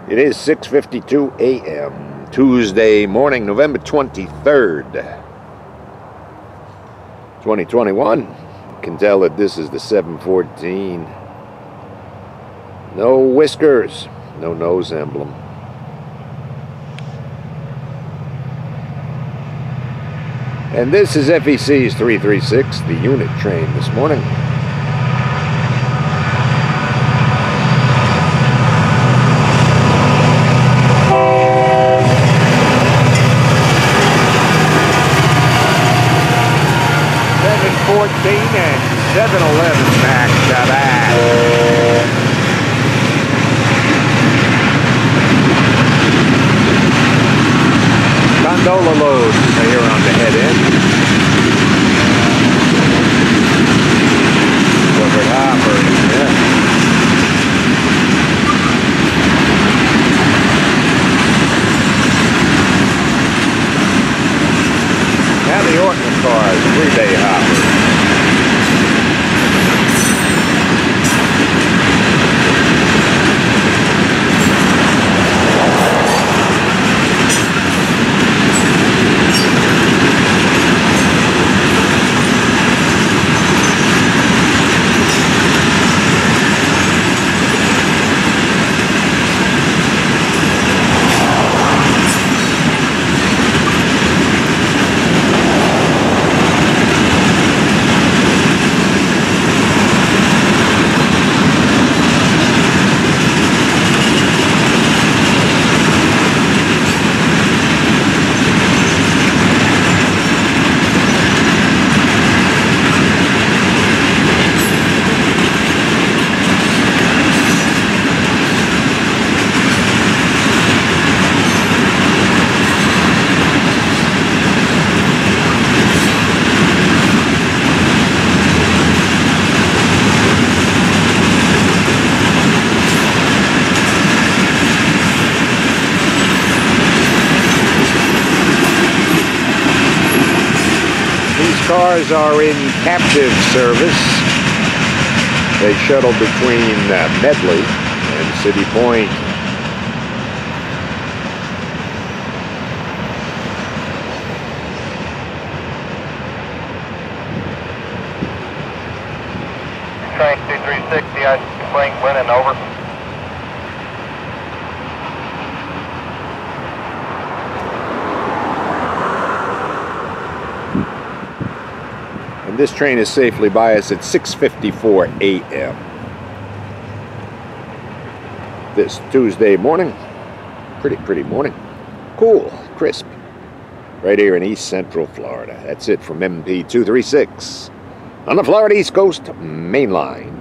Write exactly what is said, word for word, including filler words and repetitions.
It is six fifty-two A M Tuesday morning, November twenty-third, twenty twenty-one. You can tell that this is the seven fourteen. No whiskers, no nose emblem. And this is F E C's three thirty-six, the unit train this morning. seven fourteen and seven eleven back to back. Gondola load here on the head end. Covered hopper, yeah. Now the Orton cars, three-day hopper. Cars are in captive service. They shuttle between uh, Medley and City Point. Train two three six, the ice plane winning, over. This train is safely by us at six fifty-four A M this Tuesday morning. Pretty, pretty morning. Cool, crisp. Right here in East Central Florida. That's it from M P two thirty-six on the Florida East Coast Main Line.